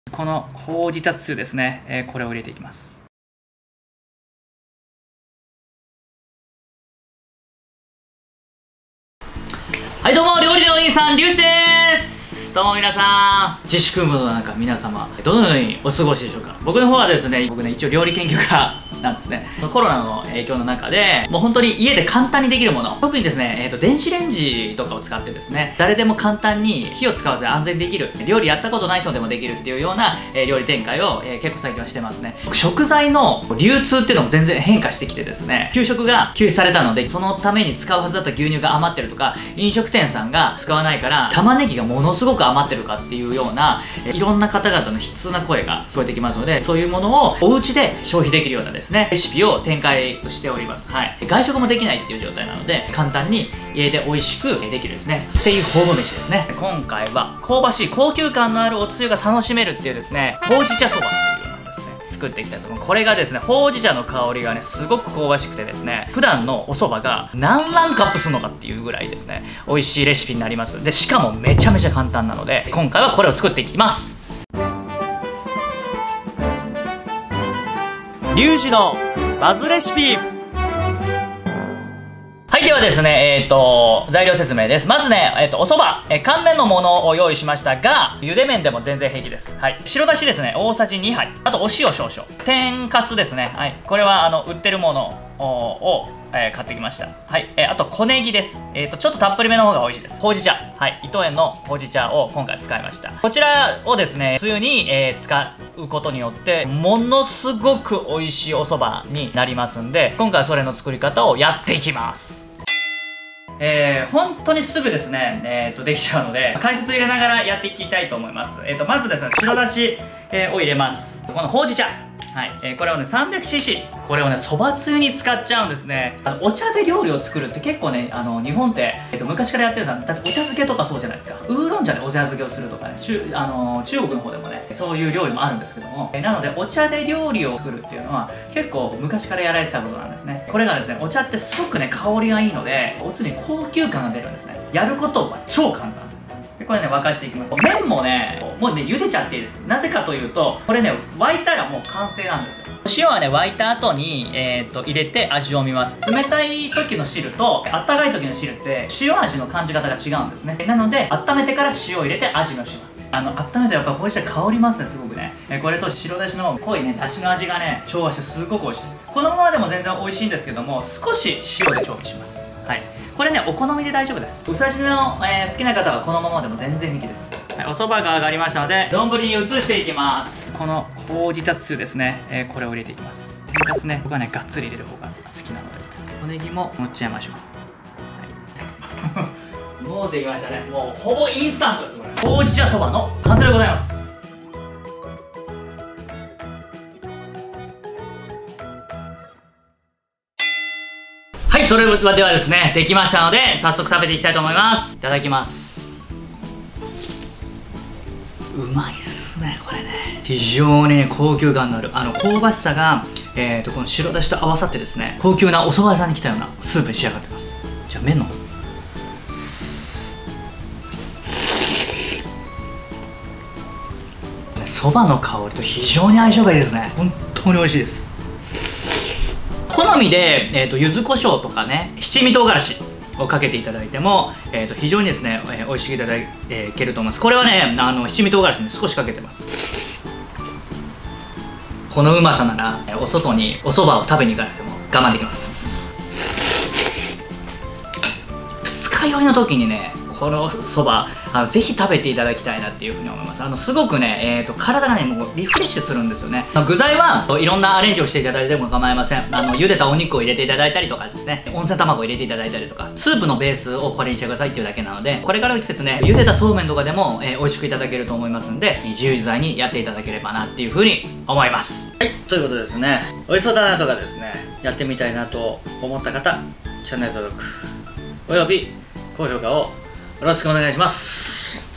このほうじ茶つゆですね、これを入れていきます。はいどうも、料理のお兄さん、りゅうしです。どうも皆さん、自粛ムードの中、皆様どのようにお過ごしでしょうか。僕の方はですね、一応料理研究家なんですね。コロナの影響の中でもう本当に家で簡単にできるもの、特にですね、電子レンジとかを使ってですね、誰でも簡単に火を使わず安全にできる、料理やったことない人でもできるっていうような、料理展開を、結構最近はしてますね。食材の流通っていうのも全然変化してきてですね、給食が休止されたので、そのために使うはずだった牛乳が余ってるとか、飲食店さんが使わないから玉ねぎがものすごく余ってるかっていうような、いろんな方々の悲痛な声が聞こえてきますので、そういうものをお家で消費できるようなですね、レシピを展開しております。はい。外食もできないっていう状態なので、簡単に家で美味しくできるですね、ステイホーム飯ですね。今回は香ばしい高級感のあるおつゆが楽しめるっていうですね、ほうじ茶そばっていうのをですね、作っていきたいです。これがですね、ほうじ茶の香りがね、すごく香ばしくてですね、普段のお蕎麦が何ランクアップするのかっていうぐらいですね、美味しいレシピになります。で、しかもめちゃめちゃ簡単なので、今回はこれを作っていきます。リュウジのバズレシピ。はい、ではですね、材料説明です。まずね、お蕎麦、乾麺のものを用意しましたが、茹で麺でも全然平気です。はい。白だしですね、大さじ2杯。あと、お塩少々。天かすですね。はい。これは、売ってるものを、買ってきました。はい。あと、小ネギです。ちょっとたっぷりめの方が美味しいです。ほうじ茶。はい。伊藤園のほうじ茶を今回使いました。こちらをですね、つゆに、使うことによって、ものすごく美味しいお蕎麦になりますんで、今回はそれの作り方をやっていきます。本当にすぐですね、できちゃうので、解説入れながらやっていきたいと思います。まずですね、白だし、を入れます。このほうじ茶。はい、これをね 300cc、 これをねそばつゆに使っちゃうんですね。お茶で料理を作るって結構ね、日本って、昔からやってるんです。だってお茶漬けとかそうじゃないですか。ウーロン茶でお茶漬けをするとかね、中国の方でもねそういう料理もあるんですけども、なのでお茶で料理を作るっていうのは結構昔からやられてたことなんですね。これがですね、お茶ってすごくね香りがいいので、おつに高級感が出るんですね。やることは超簡単です。でこれね沸かしていきます。麺もねもうね茹でちゃっていいです。なぜかというと、これね沸いたらもう完成なんですよ。塩はね沸いた後に入れて味を見ます。冷たい時の汁と温かい時の汁って塩味の感じ方が違うんですね。なので温めてから塩を入れて味見します。温めるとやっぱほうじ茶香りますね、すごくね。これと白だしの濃いねだしの味がね調和してすごく美味しいです。このままでも全然美味しいんですけども、少し塩で調味します。はい、これねお好みで大丈夫です。薄味の、好きな方はこのままでも全然平気です。はい、お蕎麦が上がりましたので丼に移していきます。このほうじ茶つゆですね、これを入れていきます。天かすね、僕はねがっつり入れる方が好きなので、小ネギも盛っちゃいましょう。はい、もうできましたね。もうほぼインスタントです。これほうじ茶そばの完成でございます。はい、それではですね、できましたので、早速食べていきたいと思います。いただきます。うまいっすね、これね。非常に高級感のある、香ばしさが、この白だしと合わさってですね、高級なお蕎麦屋さんに来たようなスープに仕上がってます。じゃあ、麺の方。蕎麦の香りと非常に相性がいいですね。本当に美味しいです。好みで、柚子胡椒とかね、七味唐辛子をかけていただいても、非常にですね、美味しくいただけると思います。これはね、七味唐辛子に少しかけてます。このうまさなら、お外にお蕎麦を食べに行かなくても我慢できます。二日酔いの時にね、このそばぜひ食べていただきたいなっていうふうに思います。すごくね、体がねもうリフレッシュするんですよね。具材はいろんなアレンジをしていただいても構いません。茹でたお肉を入れていただいたりとかですね、温泉卵を入れていただいたりとか、スープのベースをこれにしてくださいっていうだけなので、これからの季節ね茹でたそうめんとかでも、美味しくいただけると思いますんで、自由自在にやっていただければなっていうふうに思います。はい、ということでですね、美味しそうだなとかですね、やってみたいなと思った方、チャンネル登録および高評価をよろしくお願いします。